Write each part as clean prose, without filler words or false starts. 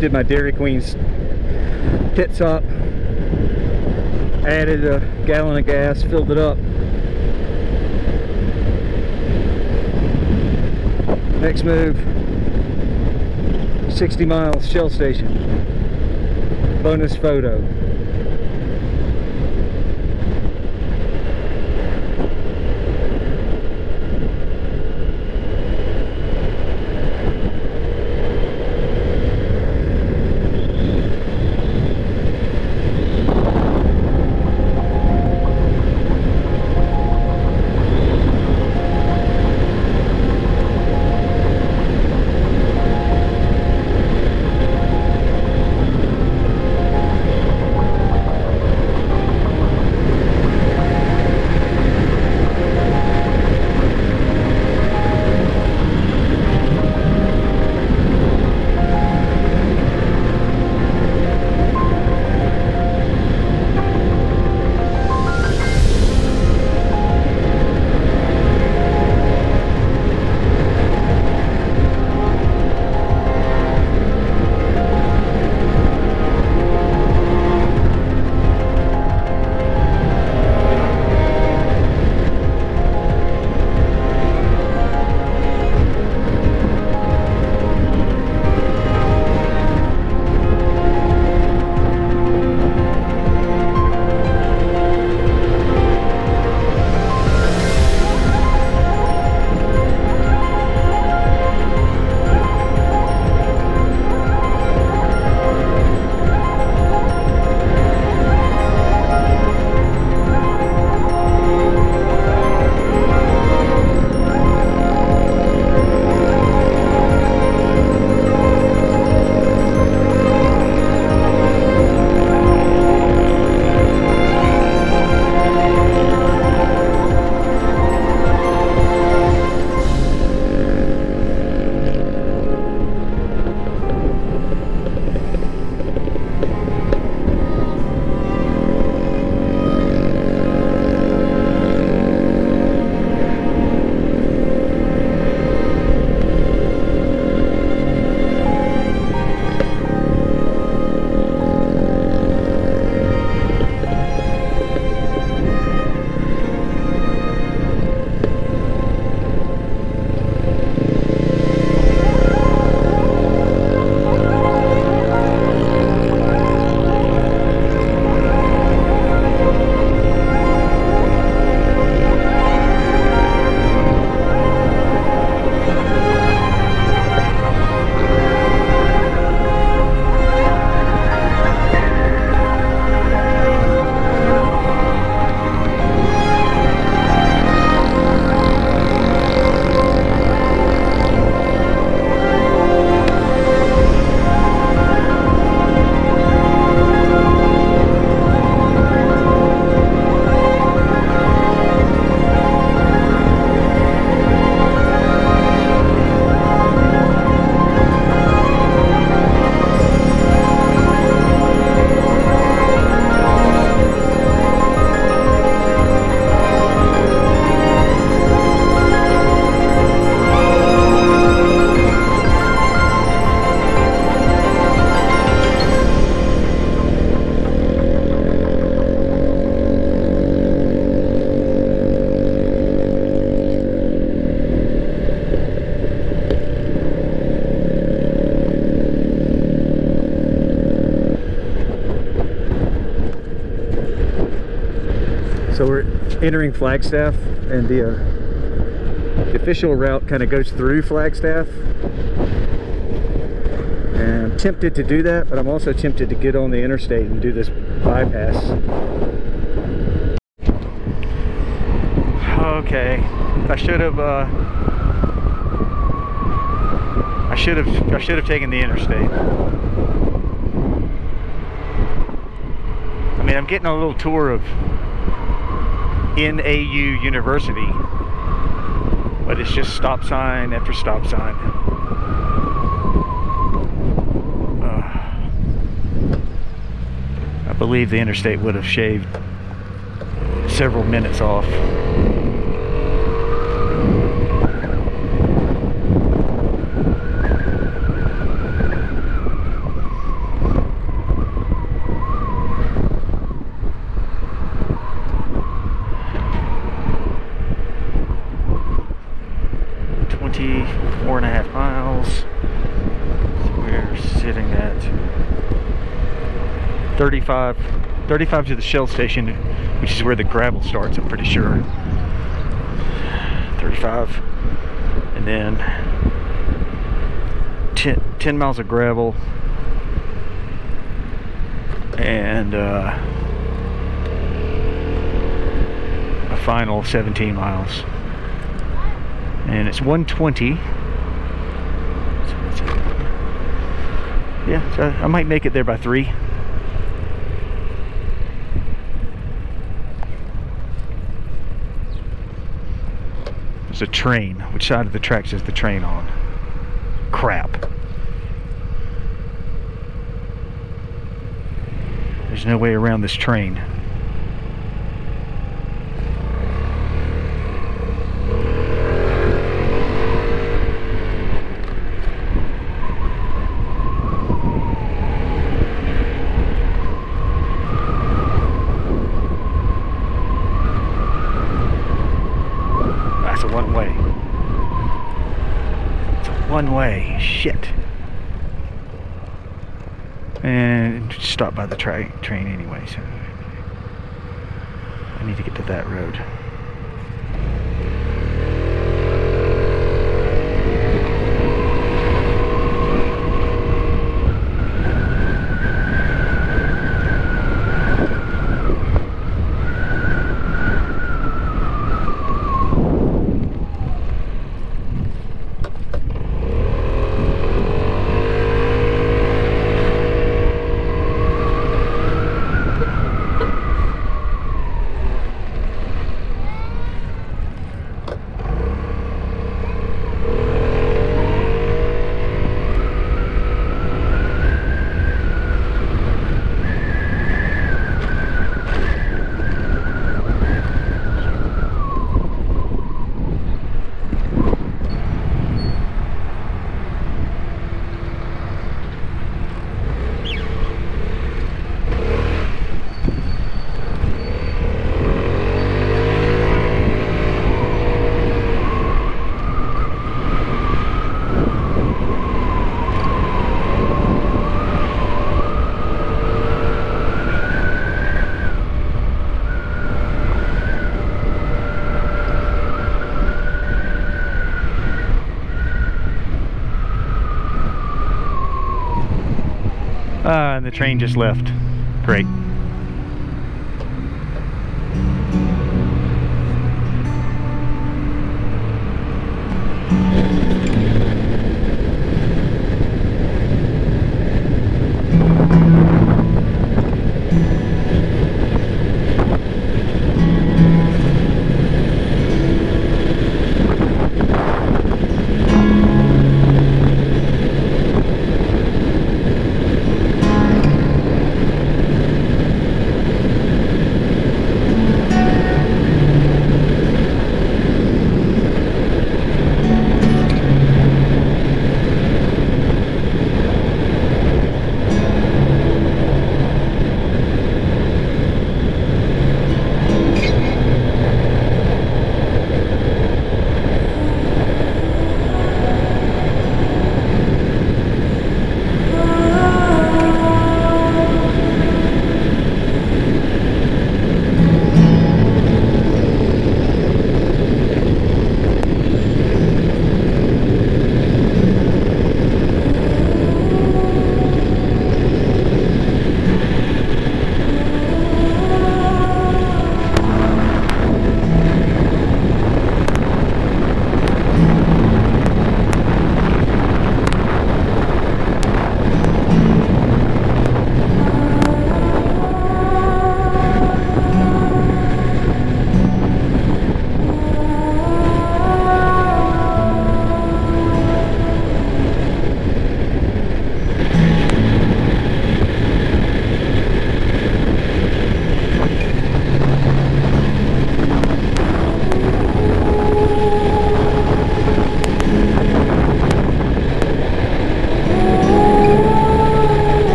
did my Dairy Queen's pit stop, added a gallon of gas, filled it up. Next move, 60 miles, Shell station. Bonus photo. So we're entering Flagstaff, and the official route kind of goes through Flagstaff. And I'm tempted to do that, but I'm also tempted to get on the interstate and do this bypass. Okay, I should have taken the interstate. I mean, I'm getting a little tour of NAU University, but it's just stop sign after stop sign. I believe the interstate would have shaved several minutes off. 4.5 miles. So we're sitting at 35 to the Shell station, which is where the gravel starts, I'm pretty sure. 35. And then 10 miles of gravel. And a final 17 miles. And it's 1:20. Yeah, so I might make it there by 3. There's a train. Which side of the tracks is the train on? Crap. There's no way around this train. That's a one-way. It's a one-way. Shit. And stop by the train anyway, so I need to get to that road. And the train just left. Great.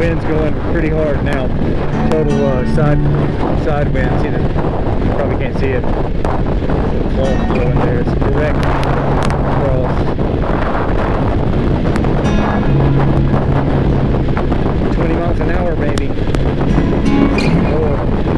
wind's going pretty hard now. Total side wind. See the, you probably can't see it. The wall blowing there. It's direct across. 20 miles an hour, maybe. Oh.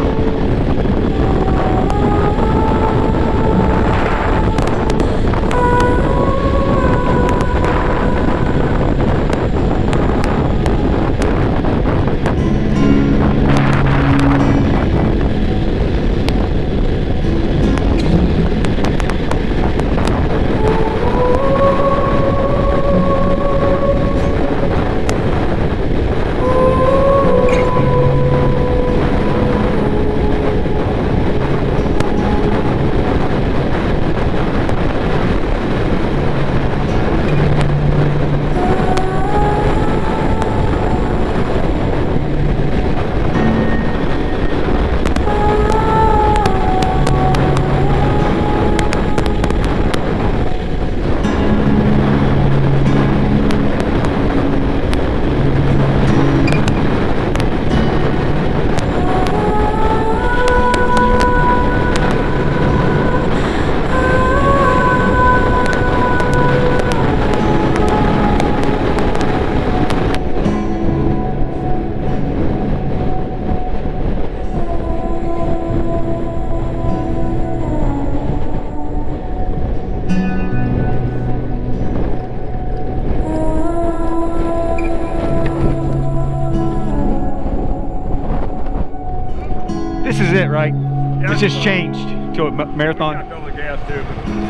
This is it, right? Yeah, It's just changed to a marathon. Got to fill the gas tube.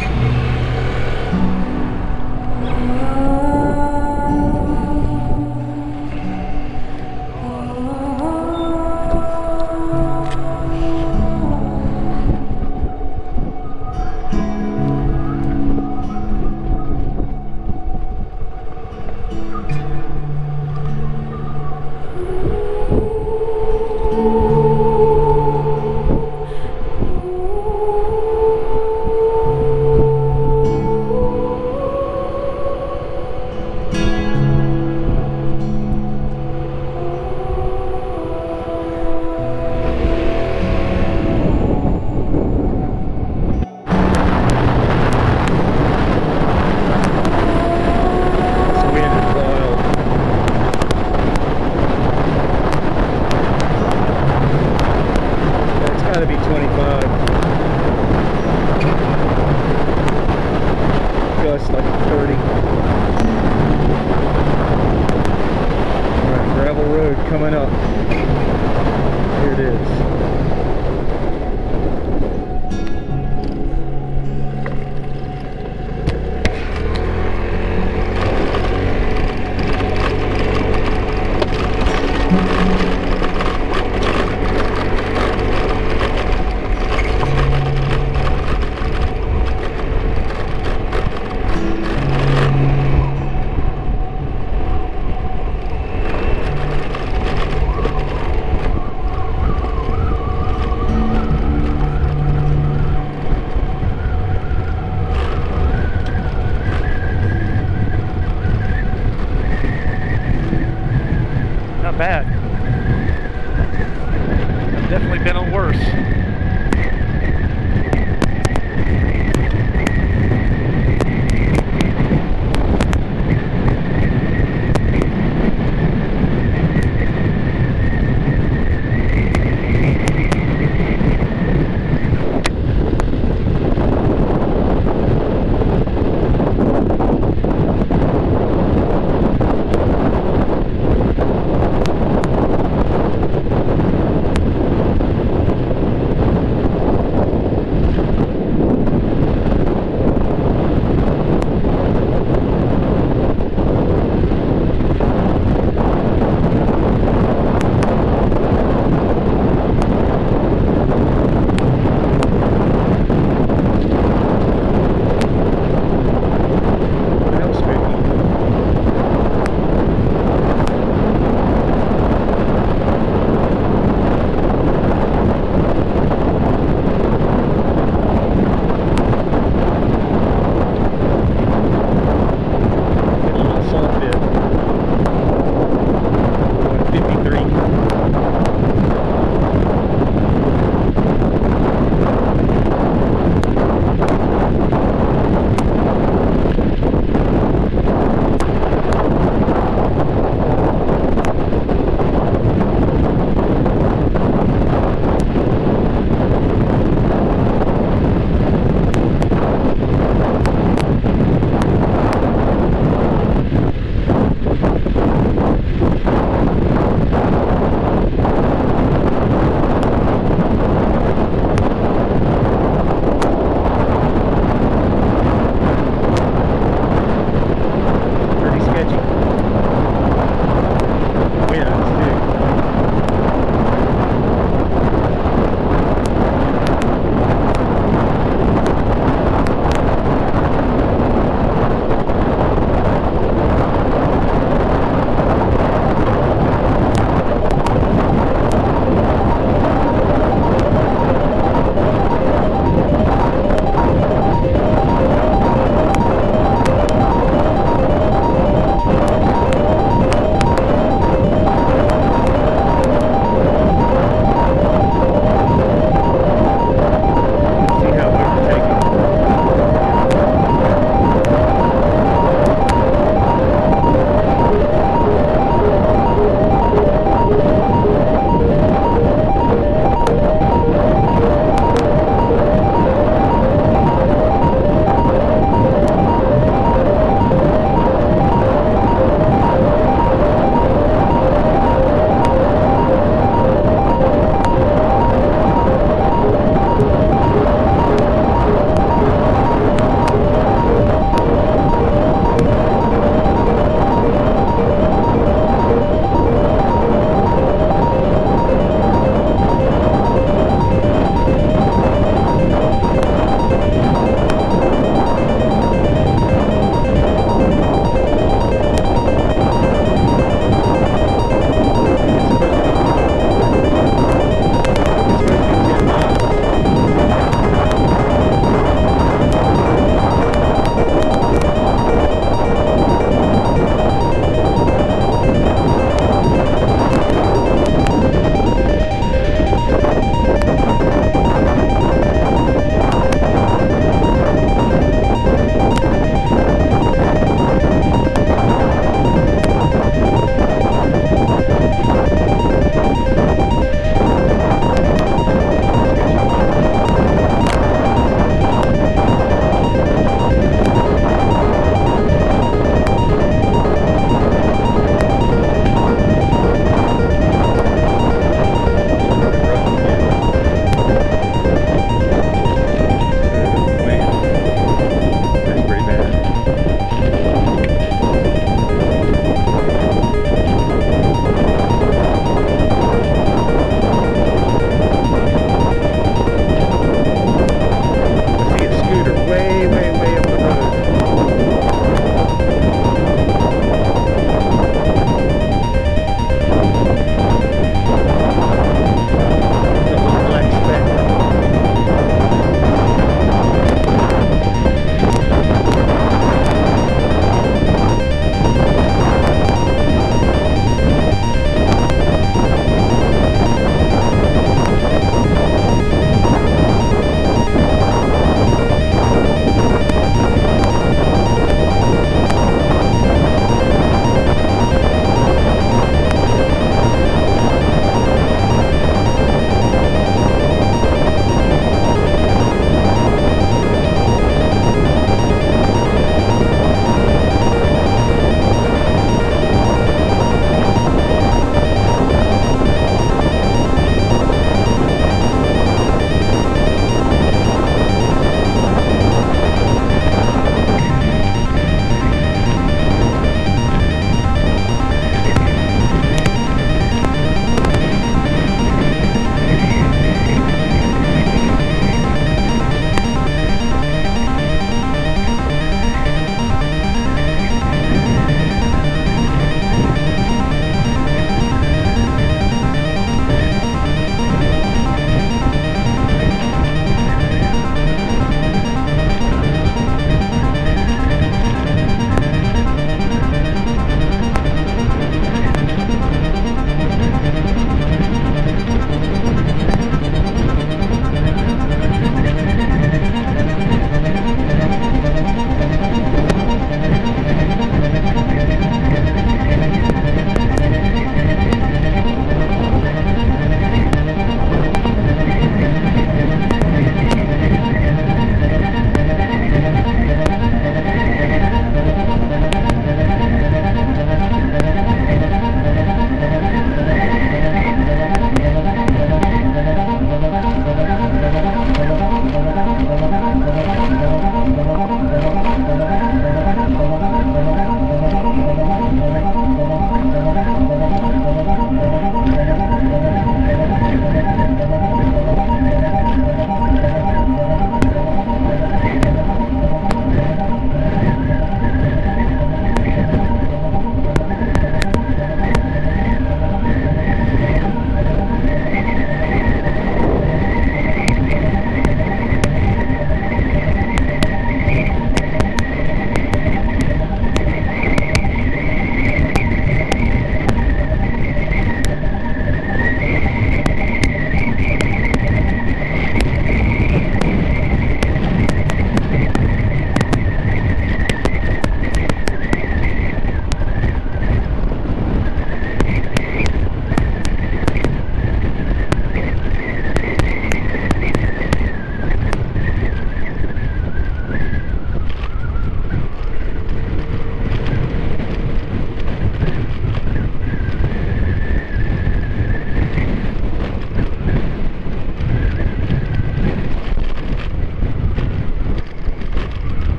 Gotta be 25. Gust like 30. Alright, gravel road coming up. Here it is. Not bad. I've definitely been on worse.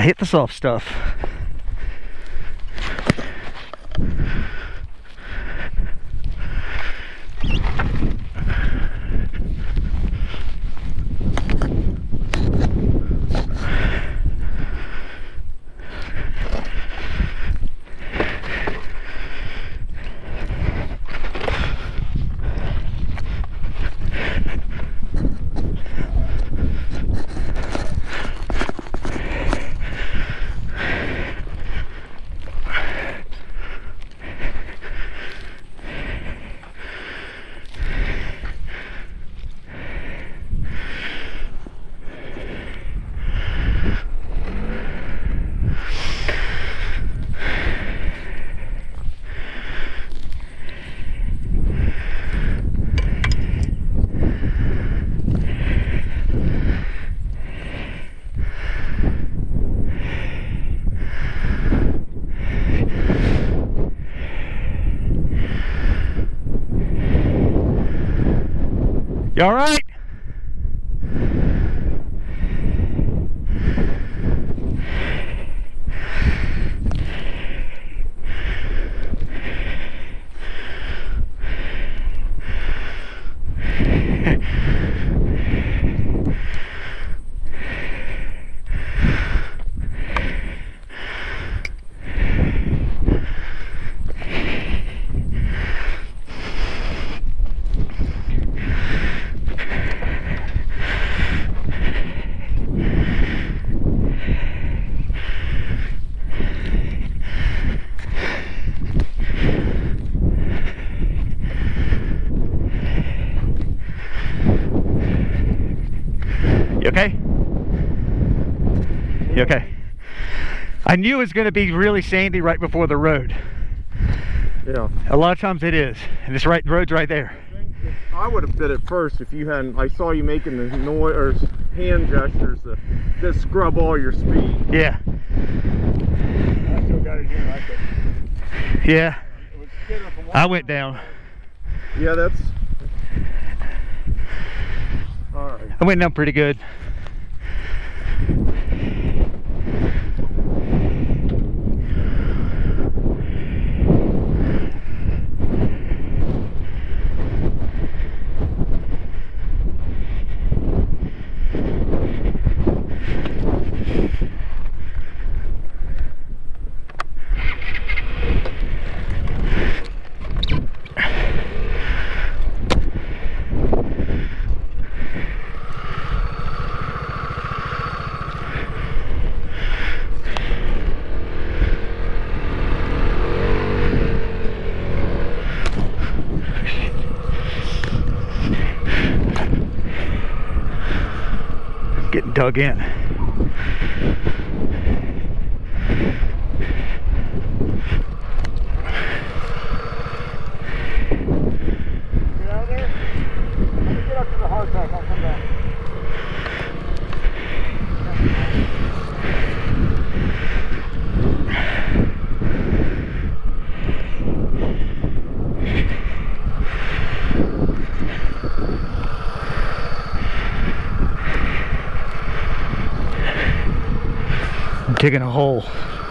hit the soft stuff. You all right? You okay? You okay? I knew it was going to be really sandy right before the road. Yeah. A lot of times it is, and this road's right there. I would have bit it first if you hadn't. I saw you making the noise or hand gestures to scrub all your speed. Yeah. I still got it here. Yeah. I went down. Yeah, that's all right. I went down pretty good. Getting dug in. Get out of there. Let me get up to the hard pack. I'll come back. I'm digging a hole.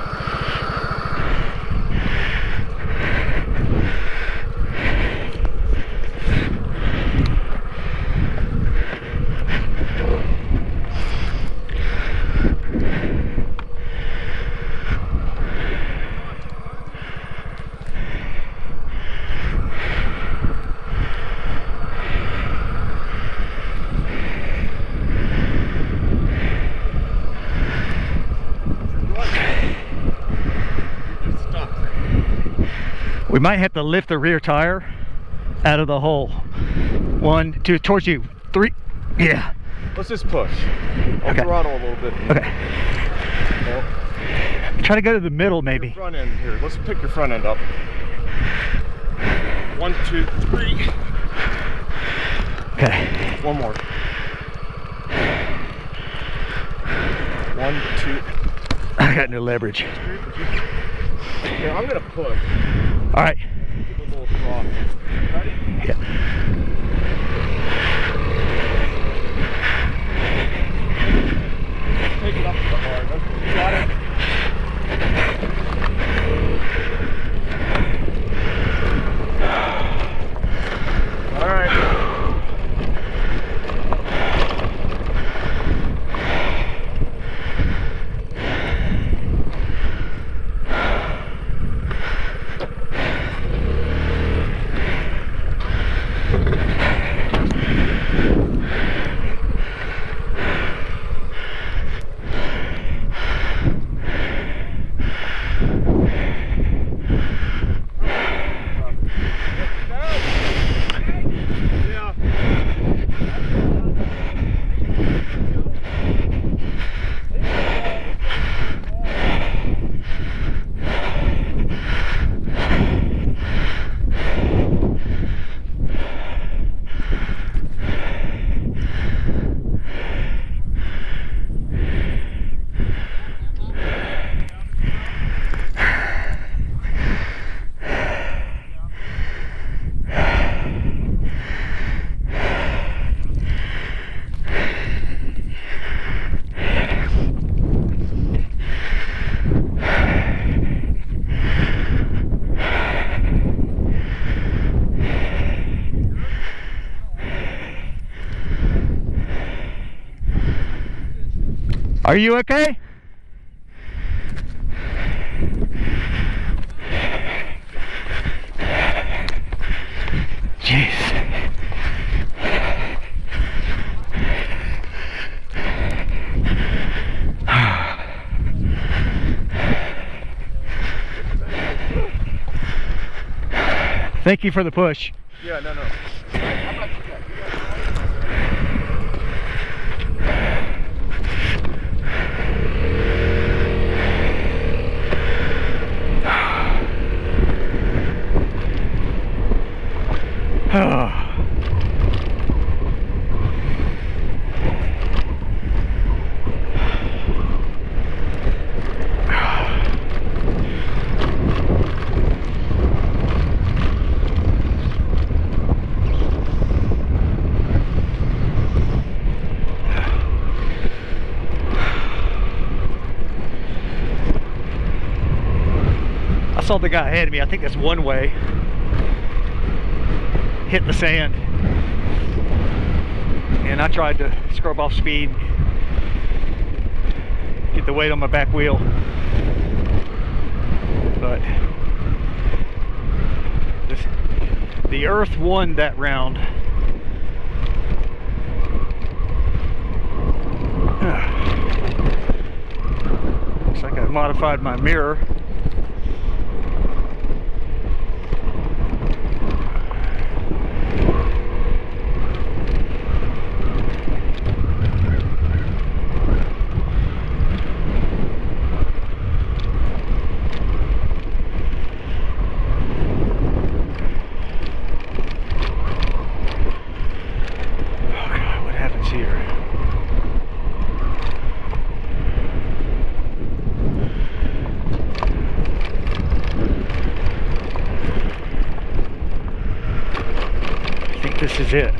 We might have to lift the rear tire out of the hole. 1, 2, towards you. 3, yeah. Let's just push. I'll throttle a little bit. Okay. Well, try to go to the middle maybe. your front end here. Let's pick your front end up. 1, 2, 3. Okay. One more. 1, 2. I got no leverage. Okay, I'm gonna push. All right. Give it a little throttle. Ready? Yeah. Take it up to the hard. You got it. Are you okay? Jeez. Thank you for the push. Yeah, no. I saw the guy ahead of me. I think that's one way. Hit the sand. And I tried to scrub off speed. Get the weight on my back wheel. But the Earth won that round. Looks like I modified my mirror. This is it.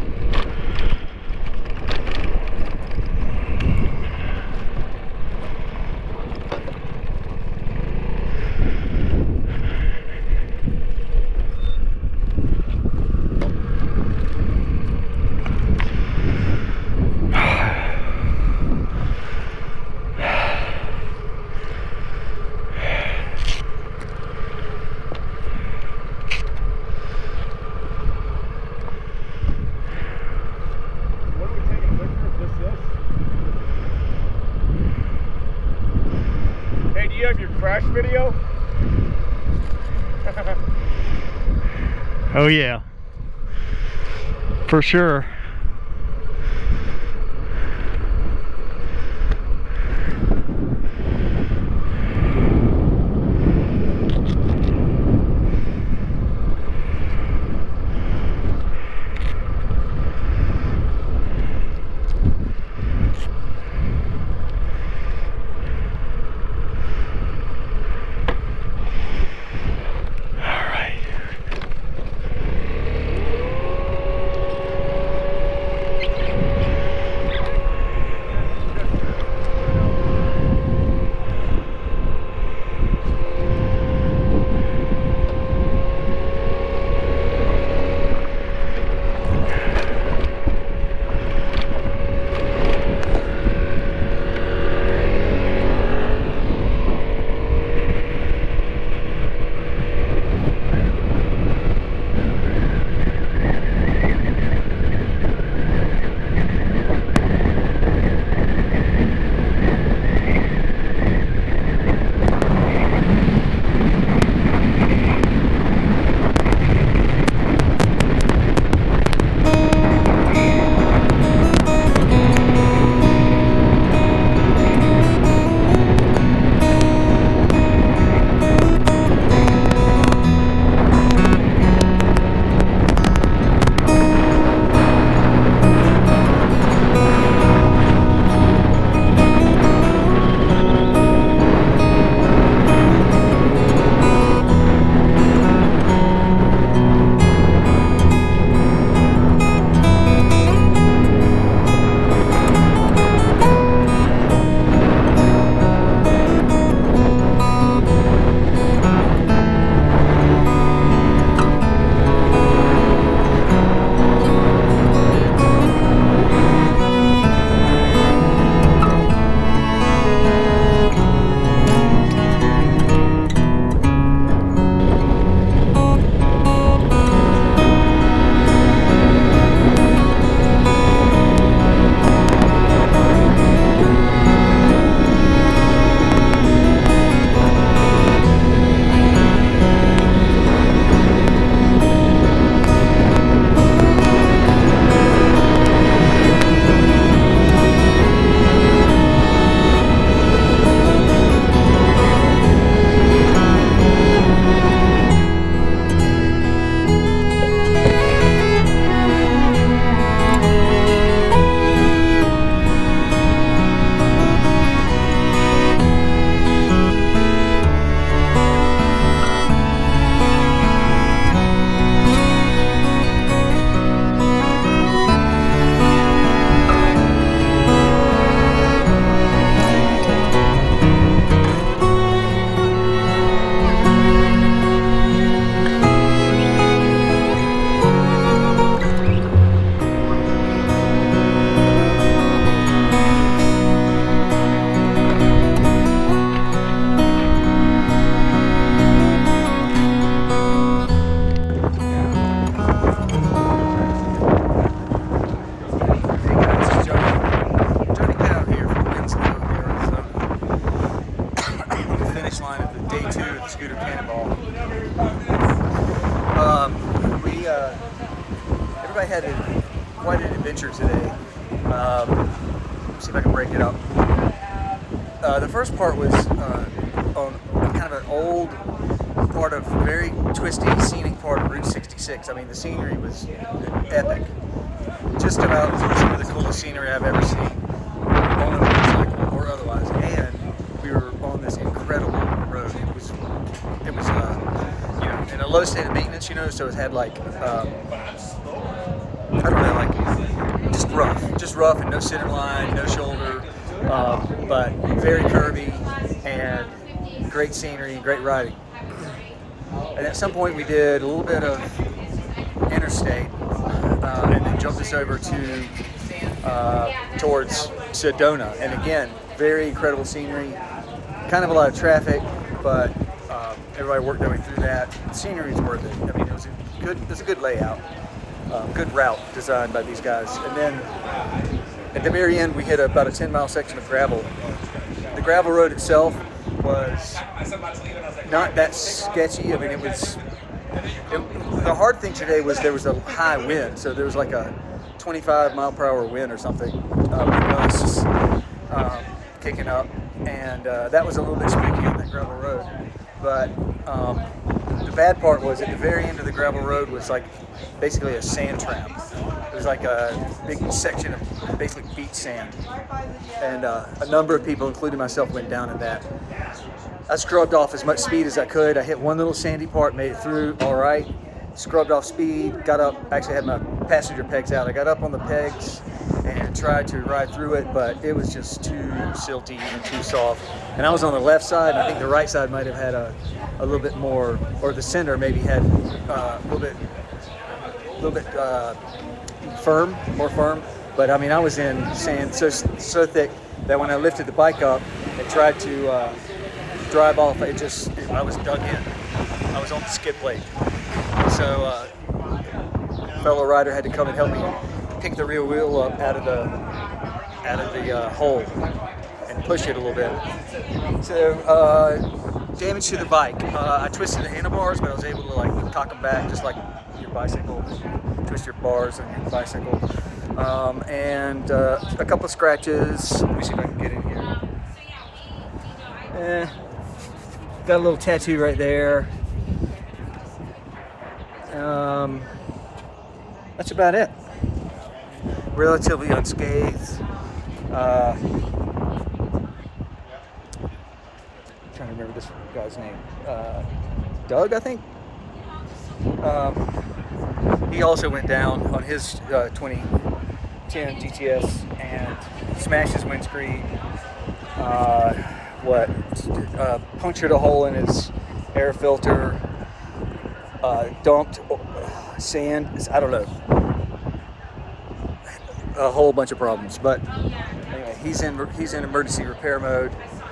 You have your crash video? Oh yeah, for sure. had quite an adventure today. See if I can break it up. The first part was on kind of an old part of very twisty, scenic part of Route 66. I mean, the scenery was epic. Just about some of the coolest scenery I've ever seen on a motorcycle or otherwise. And we were on this incredible road. It was you know, in a low state of maintenance, you know, so it had like, I don't know, like just rough and no center line, no shoulder, but very curvy and great scenery and great riding. And at some point we did a little bit of interstate and then jumped us over to towards Sedona. And again, very incredible scenery, kind of a lot of traffic, but everybody worked their way through that. The scenery is worth it. I mean, it was a good layout, good route designed by these guys. And then at the very end, we hit about a 10-mile section of gravel. The gravel road itself was not that sketchy. I mean, the hard thing today was there was a high wind, so there was like a 25-mile-per-hour wind or something. Gusts kicking up, and that was a little bit spooky on that gravel road. But the bad part was at the very end of the gravel road was like basically a sand trap. It was like a big section of basically beach sand, and a number of people, including myself, went down in that. I scrubbed off as much speed as I could. I hit one little sandy part, made it through all right, scrubbed off speed, got up, actually had my passenger pegs out. I got up on the pegs and tried to ride through it, but it was just too silty and too soft. And I was on the left side, and I think the right side might have had a little bit more, or the center maybe had a little bit more firm. But I mean, I was in sand so thick that when I lifted the bike up and tried to drive off, I was dug in. I was on the skid plate. So a fellow rider had to come and help me pick the rear wheel up out of the hole and push it a little bit. So damage to the bike. I twisted the handlebars, but I was able to like cock them back just like your bicycle. Twist your bars on your bicycle. And a couple of scratches. Let me see if I can get in here. Got a little tattoo right there. That's about it. Relatively unscathed. Trying to remember this guy's name. Doug, I think. He also went down on his 2010 GTS and smashed his windscreen. Punctured a hole in his air filter. Dumped sand. I don't know. A whole bunch of problems, but anyway, he's in emergency repair mode.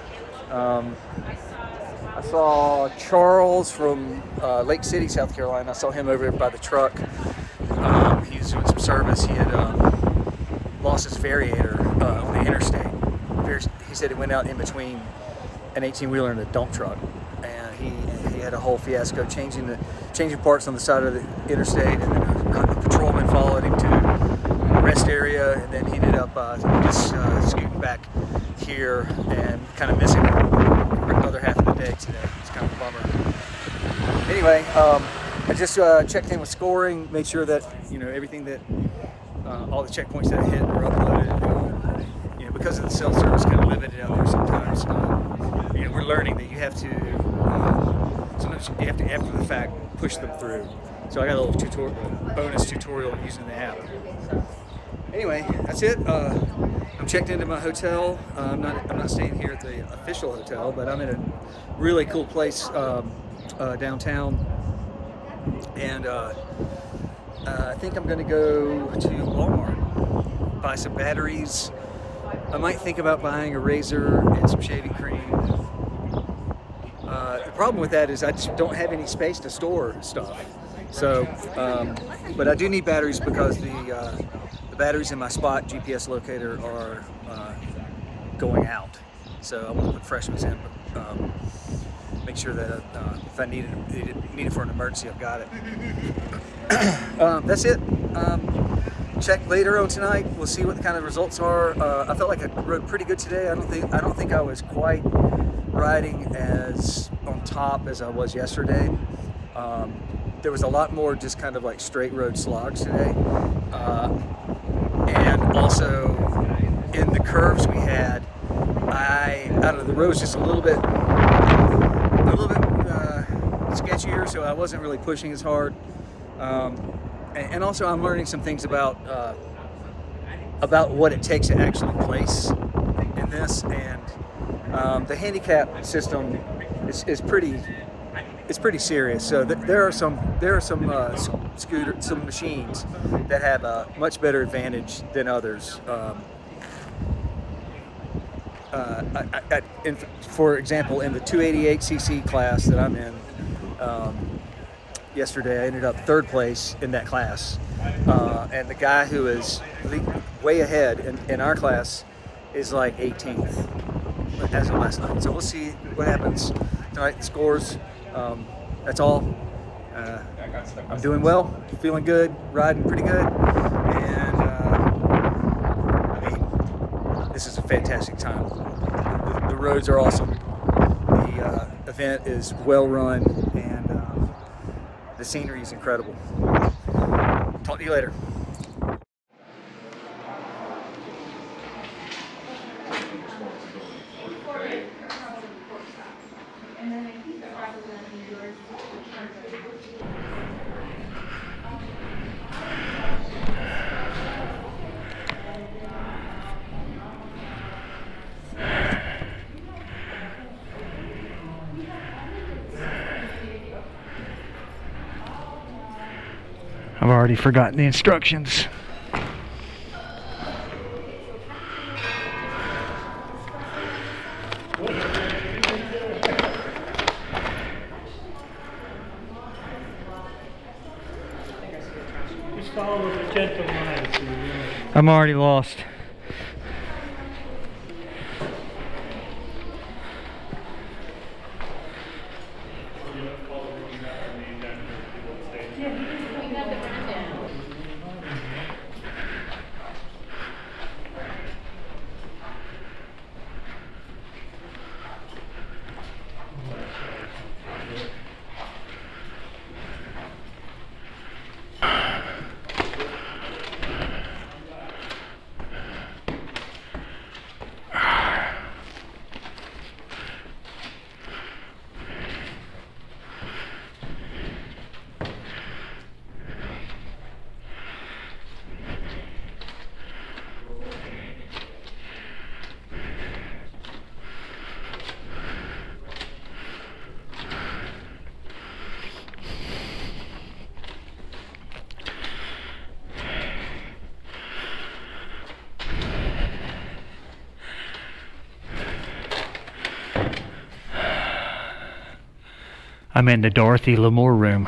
I saw Charles from Lake City, South Carolina. I saw him over by the truck. He was doing some service. He had lost his variator on the interstate. He said it went out in between an 18-wheeler and a dump truck, and he had a whole fiasco changing parts on the side of the interstate, and then a patrolman followed him to a rest area, and then he ended up just scooting back here and kind of missing the other half of the day today. It's kind of a bummer. Anyway, I just checked in with scoring, made sure that everything that all the checkpoints that I hit were uploaded. Because of the cell service kind of limited out there sometimes. We're learning that you have to sometimes you have to after the fact push them through. So I got a little bonus tutorial using the app. Anyway, that's it. I'm checked into my hotel. I'm not staying here at the official hotel, but I'm in a really cool place downtown, and I think I'm going to go to Walmart, buy some batteries. I might think about buying a razor and some shaving cream. The problem with that is I just don't have any space to store stuff. So, but I do need batteries because the batteries in my Spot GPS locator are going out. So I want to put fresh ones in. make sure that if I need it for an emergency, I've got it. That's it. Check later on tonight. We'll see what the kind of results are. I felt like I rode pretty good today. I don't think I was quite riding as on top as I was yesterday. There was a lot more just kind of like straight road slogs today, and also in the curves we had, out of the road was just a little bit sketchier, so I wasn't really pushing as hard. And also I'm learning some things about what it takes to actually place in this, and the handicap system is pretty serious. So there are some machines that have a much better advantage than others. For example, in the 288cc class that I'm in, yesterday I ended up 3rd place in that class, and the guy who is way ahead in our class is like 18th as of last night. So we'll see what happens tonight. The scores. That's all. I'm doing well, feeling good, riding pretty good, and I mean, this is a fantastic time. The roads are awesome. The event is well run, and the scenery is incredible. Talk to you later. I've already forgotten the instructions. Just follow the gentle lines. I'm already lost. I'm in the Dorothy Lamour room.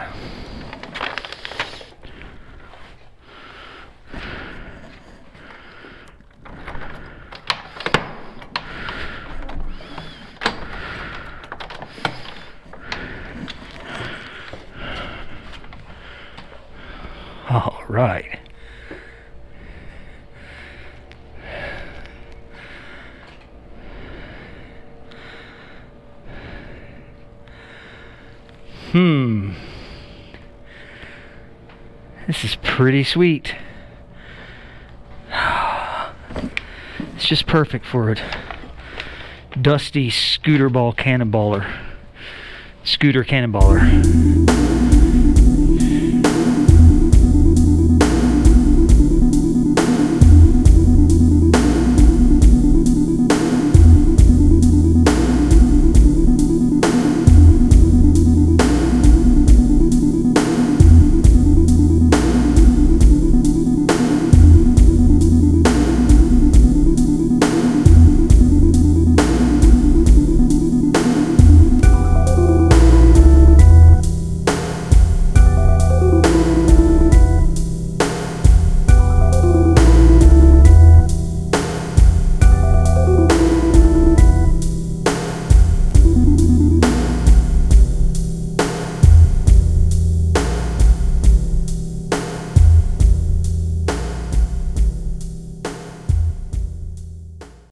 All right. This is pretty sweet. It's just perfect for a dusty scooter cannonballer.